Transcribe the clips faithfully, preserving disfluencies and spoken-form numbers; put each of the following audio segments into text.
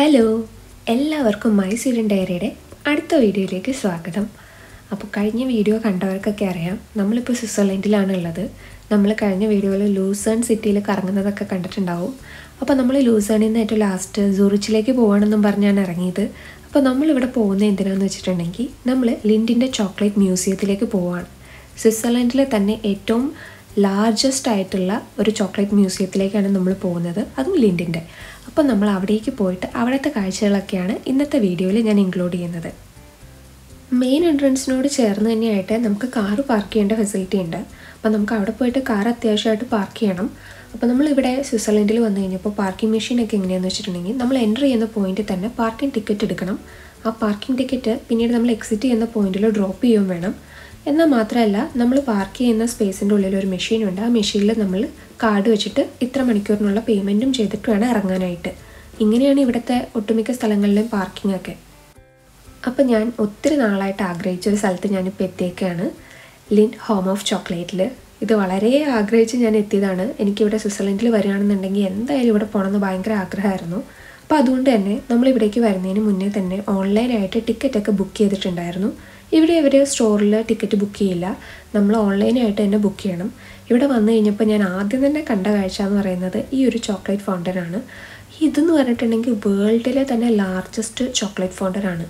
Hello, എല്ലാവർക്കും my Sweden ഡയറിയുടെ അടുത്ത വീഡിയോയിലേക്ക് സ്വാഗതം. അപ്പോൾ കഴിഞ്ഞ വീഡിയോ കണ്ടവർക്കൊക്കെ അറിയാം, നമ്മളിപ്പോൾ സ്വിറ്റ്സർലൻഡിലാണ് ഉള്ളത്. നമ്മൾ കഴിഞ്ഞ വീഡിയോയിൽ ലൂസേൺ സിറ്റിയിൽ കറങ്ങുന്നതൊക്കെ കണ്ടിട്ടുണ്ടാവും. അപ്പോൾ നമ്മൾ ലൂസേണിൽ നിന്ന് ഏറ്റവും ലാസ്റ്റ് സൂറിച്ചിലേക്ക് പോകണമെന്നും പറഞ്ഞാണ് ഇറങ്ങിയത്. അപ്പോൾ നമ്മളിവിടെ പോകുന്നത് എന്തിനാണെന്ന് വെച്ചിട്ടുണ്ടെങ്കിൽ നമ്മൾ ലിൻഡിൻ്റെ ചോക്ലേറ്റ് മ്യൂസിയത്തിലേക്ക് പോവുകയാണ്. സ്വിറ്റ്സർലൻഡിലെ തന്നെ ഏറ്റവും ലാർജസ്റ്റ് ആയിട്ടുള്ള ഒരു ചോക്ലേറ്റ് മ്യൂസിയത്തിലേക്കാണ് നമ്മൾ പോകുന്നത്, അതും ലിൻഡിൻ്റെ. അപ്പോൾ നമ്മൾ അവിടേക്ക് പോയിട്ട് അവിടുത്തെ കാഴ്ചകളൊക്കെയാണ് ഇന്നത്തെ വീഡിയോയിൽ ഞാൻ ഇൻക്ലൂഡ് ചെയ്യുന്നത്. മെയിൻ എൻട്രൻസിനോട് ചേർന്ന് തന്നെയായിട്ട് നമുക്ക് കാറ് പാർക്ക് ചെയ്യേണ്ട ഫെസിലിറ്റി ഉണ്ട്. അപ്പോൾ നമുക്ക് അവിടെ പോയിട്ട് കാർ അത്യാവശ്യമായിട്ട് പാർക്ക് ചെയ്യണം. അപ്പോൾ നമ്മളിവിടെ സ്വിറ്റ്സർലൻഡിൽ വന്നു കഴിഞ്ഞപ്പോൾ പാർക്കിംഗ് മെഷീനൊക്കെ എങ്ങനെയാണെന്ന് വെച്ചിട്ടുണ്ടെങ്കിൽ നമ്മൾ എൻ്റർ ചെയ്യുന്ന പോയിന്റിൽ തന്നെ പാർക്കിംഗ് ടിക്കറ്റ് എടുക്കണം. ആ പാർക്കിംഗ് ടിക്കറ്റ് പിന്നീട് നമ്മൾ എക്സിറ്റ് ചെയ്യുന്ന പോയിന്റിൽ ഡ്രോപ്പ് ചെയ്യുകയും വേണം. എന്നാൽ മാത്രമല്ല, നമ്മൾ പാർക്ക് ചെയ്യുന്ന സ്പേസിൻ്റെ ഉള്ളിൽ ഒരു മെഷീനുണ്ട്. ആ മെഷീനിൽ നമ്മൾ കാർഡ് വെച്ചിട്ട് ഇത്ര മണിക്കൂറിനുള്ള പേയ്മെൻറ്റും ചെയ്തിട്ട് വേണം ഇറങ്ങാനായിട്ട്. ഇങ്ങനെയാണ് ഇവിടുത്തെ ഒട്ടുമിക്ക സ്ഥലങ്ങളിലും പാർക്കിംഗ് ഒക്കെ. അപ്പം ഞാൻ ഒത്തിരി നാളായിട്ട് ആഗ്രഹിച്ചൊരു സ്ഥലത്ത് ഞാനിപ്പോൾ എത്തിയേക്കാണ്, ലിൻഡ് ഹോം ഓഫ് ചോക്ലേറ്റിൽ. ഇത് വളരെ ആഗ്രഹിച്ച് ഞാൻ എത്തിയതാണ്. എനിക്കിവിടെ സ്വിറ്റ്സർലൻഡിൽ വരികയാണെന്നുണ്ടെങ്കിൽ എന്തായാലും ഇവിടെ പോകണമെന്ന് ഭയങ്കര ആഗ്രഹമായിരുന്നു. അപ്പോൾ അതുകൊണ്ട് തന്നെ നമ്മളിവിടേക്ക് വരുന്നതിന് മുന്നേ തന്നെ ഓൺലൈനായിട്ട് ടിക്കറ്റൊക്കെ ബുക്ക് ചെയ്തിട്ടുണ്ടായിരുന്നു. ഇവിടെ ഇവർ സ്റ്റോറിൽ ടിക്കറ്റ് ബുക്ക് ചെയ്യില്ല, നമ്മൾ ഓൺലൈനായിട്ട് തന്നെ ബുക്ക് ചെയ്യണം. ഇവിടെ വന്നു കഴിഞ്ഞപ്പോൾ ഞാൻ ആദ്യം തന്നെ കണ്ട കാഴ്ച എന്ന് പറയുന്നത് ഈ ഒരു ചോക്ലേറ്റ് ഫൗണ്ടനാണ്. ഇതെന്ന് പറഞ്ഞിട്ടുണ്ടെങ്കിൽ വേൾഡിലെ തന്നെ ലാർജസ്റ്റ് ചോക്ലേറ്റ് ഫൗണ്ടനാണ്.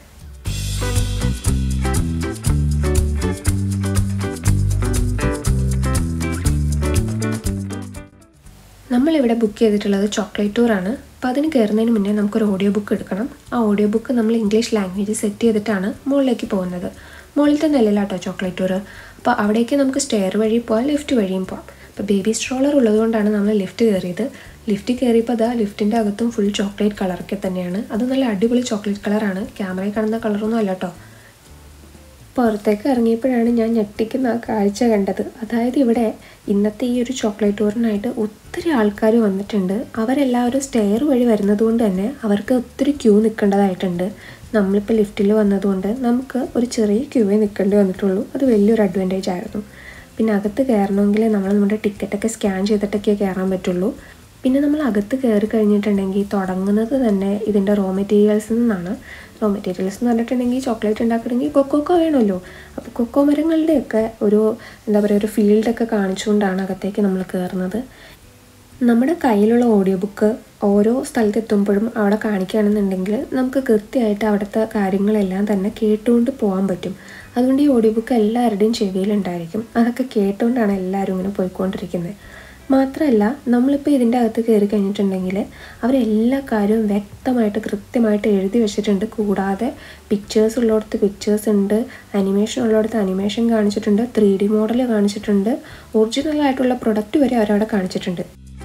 നമ്മളിവിടെ ബുക്ക് ചെയ്തിട്ടുള്ളത് ചോക്ലേറ്റ് ടൂറാണ്. അപ്പോൾ അതിന് കയറുന്നതിന് മുന്നേ നമുക്കൊരു ഓഡിയോ ബുക്ക് എടുക്കണം. ആ ഓഡിയോ ബുക്ക് നമ്മൾ ഇംഗ്ലീഷ് ലാംഗ്വേജ് സെറ്റ് ചെയ്തിട്ടാണ് മുകളിലേക്ക് പോകുന്നത്. മുകളിൽ തന്നെ അല്ലല്ലോ കേട്ടോ ചോക്ലേറ്റ് ടൂർ. അപ്പോൾ അവിടേക്ക് നമുക്ക് സ്റ്റെയർ വഴി പോകാം, ലിഫ്റ്റ് വഴിയും പോകാം. അപ്പോൾ ബേബി സ്ട്രോളർ ഉള്ളതുകൊണ്ടാണ് നമ്മൾ ലിഫ്റ്റ് കയറിയത്. ലിഫ്റ്റ് കയറിയപ്പോൾ അതാ ലിഫ്റ്റിൻ്റെ അകത്തും ഫുൾ ചോക്ലേറ്റ് കളറൊക്കെ തന്നെയാണ്. അത് നല്ല അടിപൊളി ചോക്ലേറ്റ് കളറാണ്, ക്യാമറയിൽ കാണുന്ന കളറൊന്നും അല്ല കേട്ടോ. പുറത്തേക്ക് ഇറങ്ങിയപ്പോഴാണ് ഞാൻ ഞെട്ടിക്കുന്ന ആ കാഴ്ച കണ്ടത്. അതായത് ഇവിടെ ഇന്നത്തെ ഈ ഒരു ചോക്ലേറ്റ് ടൂറിനായിട്ട് ഒത്തിരി ആൾക്കാർ വന്നിട്ടുണ്ട്. അവരെല്ലാവരും സ്റ്റെയർ വഴി വരുന്നത് കൊണ്ട് തന്നെ അവർക്ക് ഒത്തിരി ക്യൂ നിൽക്കേണ്ടതായിട്ടുണ്ട്. നമ്മളിപ്പോൾ ലിഫ്റ്റിൽ വന്നതുകൊണ്ട് നമുക്ക് ഒരു ചെറിയ ക്യൂവേ നിൽക്കേണ്ടി വന്നിട്ടുള്ളൂ. അത് വലിയൊരു അഡ്വാൻറ്റേജ് ആയിരുന്നു. പിന്നെ അകത്ത് കയറണമെങ്കിൽ നമ്മൾ നമ്മുടെ ടിക്കറ്റൊക്കെ സ്കാൻ ചെയ്തിട്ടൊക്കെ കയറാൻ പറ്റുള്ളൂ. പിന്നെ നമ്മൾ അകത്ത് കയറി കഴിഞ്ഞിട്ടുണ്ടെങ്കിൽ തുടങ്ങുന്നത് തന്നെ ഇതിൻ്റെ റോ മെറ്റീരിയൽസിൽ നിന്നാണ്. റോ മെറ്റീരിയൽസ് എന്ന് പറഞ്ഞിട്ടുണ്ടെങ്കിൽ ചോക്ലേറ്റ് ഉണ്ടാക്കണമെങ്കിൽ കൊക്കോക്കോ വേണമല്ലോ. അപ്പോൾ കൊക്കോ മരങ്ങളുടെയൊക്കെ ഒരു എന്താ പറയുക ഒരു ഫീൽഡൊക്കെ കാണിച്ചുകൊണ്ടാണ് അകത്തേക്ക് നമ്മൾ കയറുന്നത്. നമ്മുടെ കയ്യിലുള്ള ഓഡിയോ ബുക്ക് ഓരോ സ്ഥലത്തെത്തുമ്പോഴും അവിടെ കാണിക്കുകയാണെന്നുണ്ടെങ്കിൽ നമുക്ക് കൃത്യമായിട്ട് അവിടുത്തെ കാര്യങ്ങളെല്ലാം തന്നെ കേട്ടുകൊണ്ട് പോകാൻ പറ്റും. അതുകൊണ്ട് ഈ ഓഡിയോ ബുക്ക് എല്ലാവരുടെയും ചെവിയിലുണ്ടായിരിക്കും. അതൊക്കെ കേട്ടുകൊണ്ടാണ് എല്ലാവരും ഇങ്ങനെ പോയിക്കൊണ്ടിരിക്കുന്നത്. മാത്രമല്ല, നമ്മളിപ്പോൾ ഇതിൻ്റെ അകത്ത് കയറി കഴിഞ്ഞിട്ടുണ്ടെങ്കിൽ അവരെല്ലാ കാര്യവും വ്യക്തമായിട്ട് കൃത്യമായിട്ട് എഴുതി വെച്ചിട്ടുണ്ട്. കൂടാതെ പിക്ചേഴ്സ് ഉള്ളിടത്ത് പിക്ചേഴ്സ് ഉണ്ട്, അനിമേഷൻ ഉള്ളിടത്ത് അനിമേഷൻ കാണിച്ചിട്ടുണ്ട്, ത്രീ ഡി മോഡൽ കാണിച്ചിട്ടുണ്ട്, ഒറിജിനലായിട്ടുള്ള പ്രൊഡക്റ്റ് വരെ അവരവിടെ കാണിച്ചിട്ടുണ്ട്.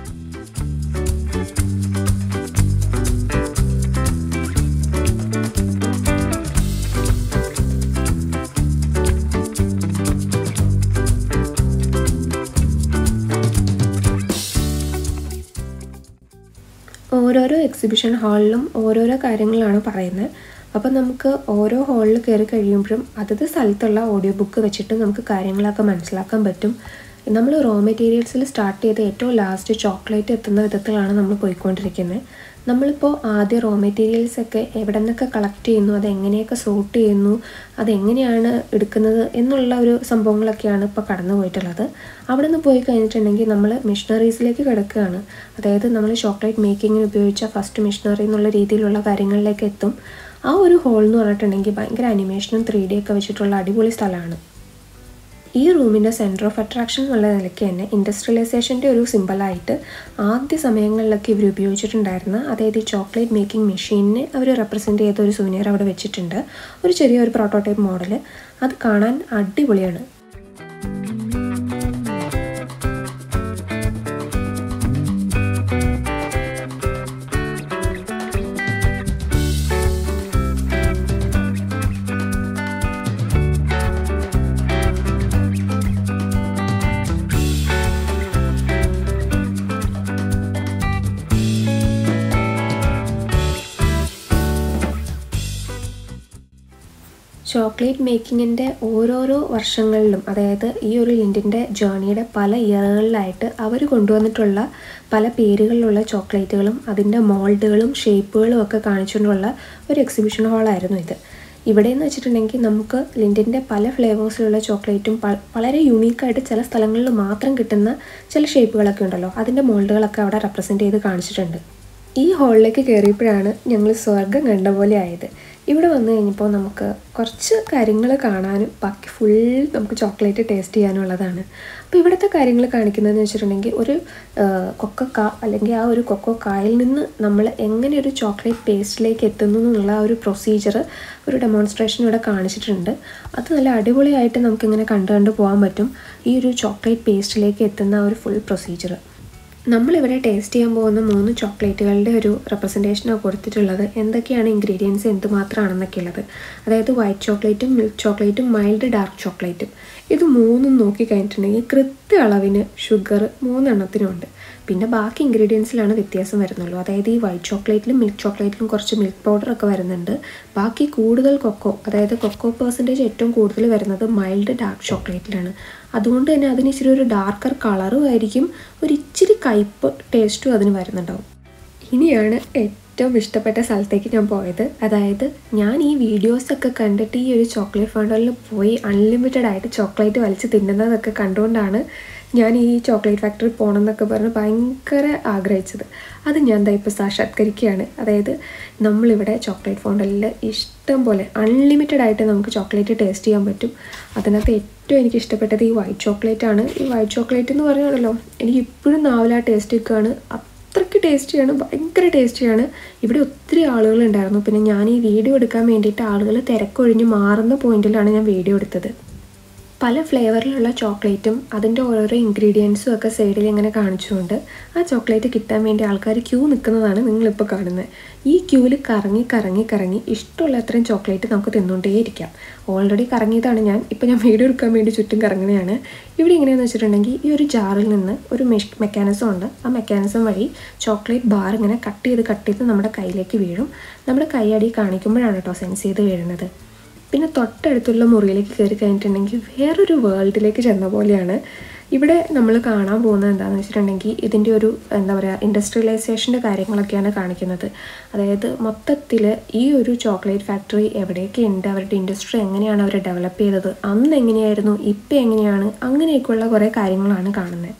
ഓരോരോ എക്സിബിഷൻ ഹാളിലും ഓരോരോ കാര്യങ്ങളാണ് പറയുന്നത്. അപ്പോൾ നമുക്ക് ഓരോ ഹാളിൽ കയറി കഴിയുമ്പോഴും അതത് സ്ഥലത്തുള്ള ഓഡിയോ ബുക്ക് വെച്ചിട്ട് നമുക്ക് കാര്യങ്ങളൊക്കെ മനസ്സിലാക്കാൻ പറ്റും. നമ്മൾ റോ മെറ്റീരിയൽസിൽ സ്റ്റാർട്ട് ചെയ്ത് ഏറ്റവും ലാസ്റ്റ് ചോക്ലേറ്റ് എത്തുന്ന വിധത്തിലാണ് നമ്മൾ പോയിക്കൊണ്ടിരിക്കുന്നത്. നമ്മളിപ്പോൾ ആദ്യം റോ മെറ്റീരിയൽസൊക്കെ എവിടെ നിന്നൊക്കെ കളക്ട് ചെയ്യുന്നു, അതെങ്ങനെയൊക്കെ സോർട്ട് ചെയ്യുന്നു, അതെങ്ങനെയാണ് എടുക്കുന്നത് എന്നുള്ള ഒരു സംഭവങ്ങളൊക്കെയാണ് ഇപ്പോൾ കടന്നു പോയിട്ടുള്ളത്. അവിടെ നിന്ന് പോയി കഴിഞ്ഞിട്ടുണ്ടെങ്കിൽ നമ്മൾ മിഷനറീസിലേക്ക് കിടക്കുകയാണ്. അതായത് നമ്മൾ ചോക്ലേറ്റ് മേക്കിങ്ങിന് ഉപയോഗിച്ച ഫസ്റ്റ് മിഷനറി എന്നുള്ള രീതിയിലുള്ള കാര്യങ്ങളിലേക്ക് എത്തും. ആ ഒരു ഹോൾ എന്ന് പറഞ്ഞിട്ടുണ്ടെങ്കിൽ ഭയങ്കര അനിമേഷനും ത്രീ ഡി ഒക്കെ വെച്ചിട്ടുള്ള അടിപൊളി സ്ഥലമാണ്. ഈ റൂമിൻ്റെ സെൻറ്റർ ഓഫ് അട്രാക്ഷൻ എന്നുള്ള നിലയ്ക്ക് തന്നെ ഇൻഡസ്ട്രിയലൈസേഷൻ്റെ ഒരു സിമ്പിളായിട്ട് ആദ്യ സമയങ്ങളിലൊക്കെ ഇവർ ഉപയോഗിച്ചിട്ടുണ്ടായിരുന്ന, അതായത് ഈ ചോക്ലേറ്റ് മേക്കിംഗ് മെഷീനിനെ അവർ റെപ്രസെൻറ്റ് ചെയ്ത ഒരു സൂനിയർ അവിടെ വെച്ചിട്ടുണ്ട്. ഒരു ചെറിയൊരു പ്രോട്ടോടൈപ്പ് മോഡൽ. അത് കാണാൻ അടിപൊളിയാണ്. ചോക്ലേറ്റ് മേക്കിങ്ങിൻ്റെ ഓരോരോ വർഷങ്ങളിലും, അതായത് ഈ ഒരു ലിൻഡിൻ്റെ ജേർണിയുടെ പല ഇയറുകളിലായിട്ട് അവർ കൊണ്ടുവന്നിട്ടുള്ള പല പേരുകളിലുള്ള ചോക്ലേറ്റുകളും അതിൻ്റെ മോൾഡുകളും ഷേപ്പുകളും ഒക്കെ കാണിച്ചുകൊണ്ടുള്ള ഒരു എക്സിബിഷൻ ഹാളായിരുന്നു ഇത്. ഇവിടെ എന്ന് വെച്ചിട്ടുണ്ടെങ്കിൽ നമുക്ക് ലിൻഡിൻ്റെ പല ഫ്ലേവേഴ്സിലുള്ള ചോക്ലേറ്റും വളരെ യൂണീക്കായിട്ട് ചില സ്ഥലങ്ങളിൽ മാത്രം കിട്ടുന്ന ചില ഷേപ്പുകളൊക്കെ ഉണ്ടല്ലോ, അതിൻ്റെ മോൾഡുകളൊക്കെ അവിടെ റെപ്രസെൻറ്റ് ചെയ്ത് കാണിച്ചിട്ടുണ്ട്. ഈ ഹാളിലേക്ക് കയറിയപ്പോഴാണ് ഞങ്ങൾ സ്വർഗം കണ്ട പോലെ ആയത്. ഇവിടെ വന്നു കഴിഞ്ഞപ്പോൾ നമുക്ക് കുറച്ച് കാര്യങ്ങൾ കാണാനും ബാക്കി ഫുൾ നമുക്ക് ചോക്ലേറ്റ് ടേസ്റ്റ് ചെയ്യാനുള്ളതാണ്. അപ്പോൾ ഇവിടുത്തെ കാര്യങ്ങൾ കാണിക്കുന്നതെന്ന് വെച്ചിട്ടുണ്ടെങ്കിൽ ഒരു കൊക്കോക്കാ അല്ലെങ്കിൽ ആ ഒരു കൊക്കോക്കായിൽ നിന്ന് നമ്മൾ എങ്ങനെ ഒരു ചോക്ലേറ്റ് പേസ്റ്റിലേക്ക് എത്തുന്നു എന്നുള്ള ആ ഒരു പ്രൊസീജിയർ ഒരു ഡെമോൺസ്ട്രേഷൻ ഇവിടെ കാണിച്ചിട്ടുണ്ട്. അത് നല്ല അടിപൊളിയായിട്ട് നമുക്കിങ്ങനെ കണ്ടു കണ്ട് പോകാൻ പറ്റും ഈ ഒരു ചോക്ലേറ്റ് പേസ്റ്റിലേക്ക് എത്തുന്ന ഒരു ഫുൾ പ്രൊസീജിയർ. നമ്മളിവിടെ ടേസ്റ്റ് ചെയ്യാൻ പോകുന്ന മൂന്ന് ചോക്ലേറ്റുകളുടെ ഒരു റെപ്രസെൻറ്റേഷനാണ് കൊടുത്തിട്ടുള്ളത്. എന്തൊക്കെയാണ് ഇൻഗ്രീഡിയൻസ് എന്തുമാത്രമാണെന്നൊക്കെ ഉള്ളത്. അതായത് വൈറ്റ് ചോക്ലേറ്റും മിൽക്ക് ചോക്ലേറ്റും മൈൽഡ് ഡാർക്ക് ചോക്ലേറ്റും. ഇത് മൂന്നും നോക്കി കഴിഞ്ഞിട്ടുണ്ടെങ്കിൽ കൃത്യ അളവിന് ഷുഗർ മൂന്നെണ്ണത്തിനുണ്ട്. പിന്നെ ബാക്കി ഇൻഗ്രീഡിയൻസിലാണ് വ്യത്യാസം വരുന്നുള്ളൂ. അതായത് ഈ വൈറ്റ് ചോക്ലേറ്റിലും മിൽക്ക് ചോക്ലേറ്റിലും കുറച്ച് മിൽക്ക് പൗഡറൊക്കെ വരുന്നുണ്ട്. ബാക്കി കൂടുതൽ കൊക്കോ, അതായത് കൊക്കോ പെർസെൻറ്റേജ് ഏറ്റവും കൂടുതൽ വരുന്നത് മൈൽഡ് ഡാർക്ക് ചോക്ലേറ്റിലാണ്. അതുകൊണ്ട് തന്നെ അതിന് ഇച്ചിരി ഒരു ഡാർക്കർ കളറും ആയിരിക്കും, ഒരു ഇച്ചിരി കയ്പ്പ് ടേസ്റ്റും അതിന് വരുന്നുണ്ടാവും. ഇനിയാണ് ഏറ്റവും ഇഷ്ടപ്പെട്ട സ്ഥലത്തേക്ക് ഞാൻ പോയത്. അതായത് ഞാൻ ഈ വീഡിയോസൊക്കെ കണ്ടിട്ട് ഈ ഒരു ചോക്ലേറ്റ് ഫൗണ്ടനിൽ പോയി അൺലിമിറ്റഡ് ആയിട്ട് ചോക്ലേറ്റ് വലിച്ച് തിന്നുന്നതൊക്കെ കണ്ടുകൊണ്ടാണ് ഞാൻ ഈ ചോക്ലേറ്റ് ഫാക്ടറി പോകണമെന്നൊക്കെ പറഞ്ഞ് ഭയങ്കര ആഗ്രഹിച്ചത്. അത് ഞാൻ എന്താ ഇപ്പോൾ സാക്ഷാത്കരിക്കുകയാണ്. അതായത് നമ്മളിവിടെ ചോക്ലേറ്റ് ഫൗണ്ടനിൽ ഇഷ്ടം പോലെ അൺലിമിറ്റഡ് ആയിട്ട് നമുക്ക് ചോക്ലേറ്റ് ടേസ്റ്റ് ചെയ്യാൻ പറ്റും. അതിനകത്ത് ഏറ്റവും എനിക്ക് ഇഷ്ടപ്പെട്ടത് ഈ വൈറ്റ് ചോക്ലേറ്റ് ആണ്. ഈ വൈറ്റ് ചോക്ലേറ്റ് എന്ന് പറയുകയാണല്ലോ, എനിക്ക് ഇപ്പോഴും നാവില ടേസ്റ്റ് ഒക്കെയാണ്. അത്രയ്ക്ക് ടേസ്റ്റിയാണ്, ഭയങ്കര ടേസ്റ്റിയാണ്. ഇവിടെ ഒത്തിരി ആളുകളുണ്ടായിരുന്നു. പിന്നെ ഞാൻ ഈ വീഡിയോ എടുക്കാൻ വേണ്ടിയിട്ട് ആളുകൾ തിരക്കൊഴിഞ്ഞ് മാറുന്ന പോയിന്റിലാണ് ഞാൻ വീഡിയോ എടുത്തത്. പല ഫ്ലേവറിലുള്ള ചോക്ലേറ്റും അതിൻ്റെ ഓരോരോ ഇൻഗ്രീഡിയൻസും ഒക്കെ സൈഡിൽ ഇങ്ങനെ കാണിച്ചുകൊണ്ട് ആ ചോക്ലേറ്റ് കിട്ടാൻ വേണ്ടി ആൾക്കാർ ക്യൂ നിൽക്കുന്നതാണ് നിങ്ങളിപ്പോൾ കാണുന്നത്. ഈ ക്യൂവിൽ കറങ്ങി കറങ്ങി കറങ്ങി ഇഷ്ടമുള്ള അത്രയും ചോക്ലേറ്റ് നമുക്ക് തിന്നുകൊണ്ടേ ഇരിക്കാം. ഓൾറെഡി കറങ്ങിയതാണ് ഞാൻ. ഇപ്പോൾ ഞാൻ വീഡിയോ എടുക്കാൻ വേണ്ടി ചുറ്റും കറങ്ങുകയാണ്. ഇവിടെ എങ്ങനെയാണെന്ന് വെച്ചിട്ടുണ്ടെങ്കിൽ ഈ ഒരു ജാറിൽ നിന്ന് ഒരു മെഷ് മെക്കാനിസം ഉണ്ട്. ആ മെക്കാനിസം വഴി ചോക്ലേറ്റ് ബാർ ഇങ്ങനെ കട്ട് ചെയ്ത് കട്ട് ചെയ്ത് നമ്മുടെ കയ്യിലേക്ക് വീഴും. നമ്മുടെ കൈയടി കാണിക്കുമ്പോഴാണ് കേട്ടോ സെൻസ് ചെയ്ത് വീഴുന്നത്. പിന്നെ തൊട്ടടുത്തുള്ള മുറിയിലേക്ക് കയറി കഴിഞ്ഞിട്ടുണ്ടെങ്കിൽ വേറൊരു വേൾഡിലേക്ക് ചെന്ന പോലെയാണ്. ഇവിടെ നമ്മൾ കാണാൻ പോകുന്നത് എന്താണെന്ന് വെച്ചിട്ടുണ്ടെങ്കിൽ ഇതിൻ്റെ ഒരു എന്താ പറയുക ഇൻഡസ്ട്രിയലൈസേഷൻ്റെ കാര്യങ്ങളൊക്കെയാണ് കാണിക്കുന്നത്. അതായത് മൊത്തത്തിൽ ഈ ഒരു ചോക്ലേറ്റ് ഫാക്ടറി എവിടെയൊക്കെ ഉണ്ട്, അവരുടെ ഇൻഡസ്ട്രി എങ്ങനെയാണ് അവർ ഡെവലപ്പ് ചെയ്തത്, അന്ന് എങ്ങനെയായിരുന്നു, ഇപ്പം എങ്ങനെയാണ്, അങ്ങനെയൊക്കെയുള്ള കുറേ കാര്യങ്ങളാണ് കാണുന്നത്.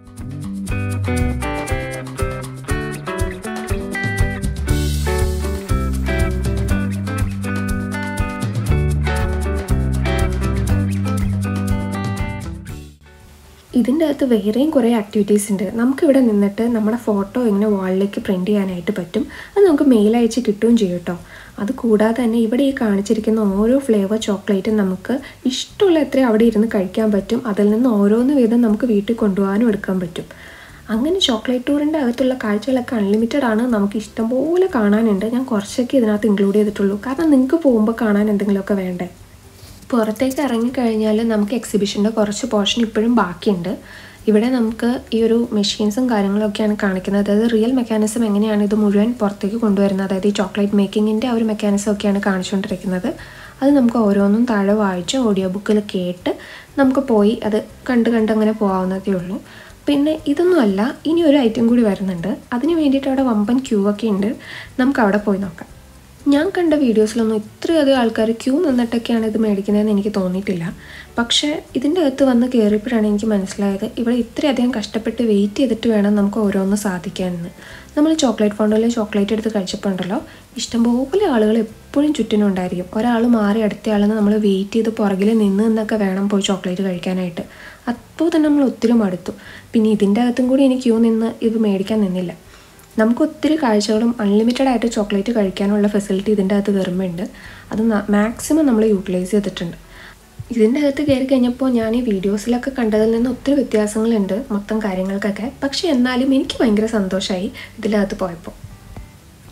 ഇതിൻ്റെ അകത്ത് വേറെയും കുറേ ആക്ടിവിറ്റീസ് ഉണ്ട്. നമുക്കിവിടെ നിന്നിട്ട് നമ്മുടെ ഫോട്ടോ ഇങ്ങനെ വാളിലേക്ക് പ്രിൻറ്റ് ചെയ്യാനായിട്ട് പറ്റും. അത് നമുക്ക് മെയിൽ അയച്ച് കിട്ടുകയും ചെയ്യും കേട്ടോ. അത് കൂടാതെ തന്നെ ഇവിടെ ഈ കാണിച്ചിരിക്കുന്ന ഓരോ ഫ്ലേവർ ചോക്ലേറ്റും നമുക്ക് ഇഷ്ടമുള്ള എത്ര അവിടെ ഇരുന്ന് കഴിക്കാൻ പറ്റും. അതിൽ നിന്ന് ഓരോന്ന് വീതം നമുക്ക് വീട്ടിൽ കൊണ്ടുപോകാനും എടുക്കാൻ പറ്റും. അങ്ങനെ ചോക്ലേറ്റ് ടൂറിൻ്റെ അകത്തുള്ള കാഴ്ചകളൊക്കെ അൺലിമിറ്റഡ് ആണ്. നമുക്ക് ഇഷ്ടംപോലെ കാണാനുണ്ട്. ഞാൻ കുറച്ചൊക്കെ ഇതിനകത്ത് ഇൻക്ലൂഡ് ചെയ്തിട്ടുള്ളൂ. കാരണം നിങ്ങൾക്ക് പോകുമ്പോൾ കാണാൻ എന്തെങ്കിലുമൊക്കെ വേണ്ടേ. പുറത്തേക്ക് ഇറങ്ങിക്കഴിഞ്ഞാൽ നമുക്ക് എക്സിബിഷൻ്റെ കുറച്ച് പോർഷൻ ഇപ്പോഴും ബാക്കിയുണ്ട്. ഇവിടെ നമുക്ക് ഈ ഒരു മെഷീൻസും കാര്യങ്ങളൊക്കെയാണ് കാണിക്കുന്നത്. അതായത് റിയൽ മെക്കാനിസം എങ്ങനെയാണ് ഇത് മുഴുവൻ പുറത്തേക്ക് കൊണ്ടുവരുന്നത്, അതായത് ഈ ചോക്ലേറ്റ് മേക്കിങ്ങിൻ്റെ ആ ഒരു മെക്കാനിസം ഒക്കെയാണ് കാണിച്ചുകൊണ്ടിരിക്കുന്നത്. അത് നമുക്ക് ഓരോന്നും താഴെ വായിച്ച് ഓഡിയോ ബുക്കിൽ കേട്ട് നമുക്ക് പോയി അത് കണ്ട് കണ്ട് അങ്ങനെ പോകാവുന്നതേ ഉള്ളൂ. പിന്നെ ഇതൊന്നുമല്ല, ഇനി ഒരു ഐറ്റം കൂടി വരുന്നുണ്ട്. അതിന് വേണ്ടിയിട്ട് അവിടെ വമ്പൻ ക്യൂ ഒക്കെ ഉണ്ട്. നമുക്ക് അവിടെ പോയി നോക്കാം. ഞാൻ കണ്ട വീഡിയോസിലൊന്നും ഇത്രയധികം ആൾക്കാർ ക്യൂ നിന്നിട്ടൊക്കെയാണ് ഇത് മേടിക്കുന്നതെന്ന് എനിക്ക് തോന്നിയിട്ടില്ല. പക്ഷേ ഇതിൻ്റെ അകത്ത് വന്ന് കയറിയപ്പോഴാണ് എനിക്ക് മനസ്സിലായത് ഇവിടെ ഇത്രയധികം കഷ്ടപ്പെട്ട് വെയിറ്റ് ചെയ്തിട്ട് വേണം നമുക്ക് ഓരോന്ന് സാധിക്കാനെന്ന്. നമ്മൾ ചോക്ലേറ്റ് ഫൗണ്ടനിൽ ചോക്ലേറ്റ് എടുത്ത് കഴിച്ചപ്പോൾ ഉണ്ടല്ലോ, ഇഷ്ടംപോലെ ആളുകൾ എപ്പോഴും ചുറ്റിനും ഉണ്ടായിരിക്കും. ഒരാൾ മാറി അടുത്തയാളെന്ന് നമ്മൾ വെയിറ്റ് ചെയ്ത് പുറകിൽ നിന്ന് നിന്നൊക്കെ വേണം പോയി ചോക്ലേറ്റ് കഴിക്കാനായിട്ട്. അപ്പോൾ തന്നെ നമ്മൾ ഒത്തിരി മടുത്തു. പിന്നെ ഇതിൻ്റെ അകത്തും കൂടി എനിക്ക് ക്യൂ നിന്ന് ഇത് മേടിക്കാൻ നിന്നില്ല. നമുക്ക് ഒത്തിരി കാഴ്ചകളും അൺലിമിറ്റഡ് ആയിട്ട് ചോക്ലേറ്റ് കഴിക്കാനുള്ള ഫെസിലിറ്റി ഇതിൻ്റെ അകത്ത് വരുമ്പോഴുണ്ട്. അത് മാക്സിമം നമ്മൾ യൂട്ടിലൈസ് ചെയ്തിട്ടുണ്ട്. ഇതിൻ്റെ അകത്ത് കയറി കഴിഞ്ഞപ്പോൾ ഞാൻ ഈ വീഡിയോസിലൊക്കെ കണ്ടതിൽ നിന്ന് ഒത്തിരി വ്യത്യാസങ്ങളുണ്ട് മൊത്തം കാര്യങ്ങൾക്കൊക്കെ. പക്ഷേ എന്നാലും എനിക്ക് ഭയങ്കര സന്തോഷമായി ഇതിനകത്ത് പോയപ്പോൾ.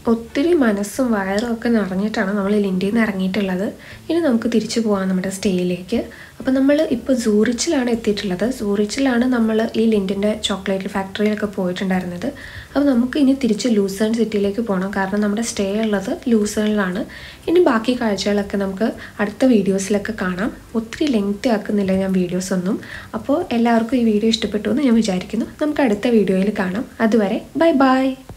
ഒത്തിരി മനസ്സും വയറും ഒക്കെ നിറഞ്ഞിട്ടാണ് നമ്മൾ ലിൻഡിൽ നിന്ന് ഇറങ്ങിയിട്ടുള്ളത്. ഇനി നമുക്ക് തിരിച്ചു പോകാം നമ്മുടെ സ്റ്റേയിലേക്ക്. അപ്പോൾ നമ്മൾ ഇപ്പോൾ സൂറിച്ചിലാണ് എത്തിയിട്ടുള്ളത്. സൂറിച്ചിലാണ് നമ്മൾ ഈ ലിൻഡിൻ്റെ ചോക്ലേറ്റ് ഫാക്ടറിയിലൊക്കെ പോയിട്ടുണ്ടായിരുന്നത്. അപ്പോൾ നമുക്ക് ഇനി തിരിച്ച് ലൂസേൺ സിറ്റിയിലേക്ക് പോകണം, കാരണം നമ്മുടെ സ്റ്റേ ഉള്ളത് ലൂസേണിലാണ്. ഇനി ബാക്കി കാഴ്ചകളൊക്കെ നമുക്ക് അടുത്ത വീഡിയോസിലൊക്കെ കാണാം. ഒത്തിരി ലെങ്തി ആക്കുന്നില്ല ഞാൻ വീഡിയോസ് ഒന്നും. അപ്പോൾ എല്ലാവർക്കും ഈ വീഡിയോ ഇഷ്ടപ്പെട്ടു എന്ന് ഞാൻ വിചാരിക്കുന്നു. നമുക്ക് അടുത്ത വീഡിയോയിൽ കാണാം. അതുവരെ ബൈ ബൈ.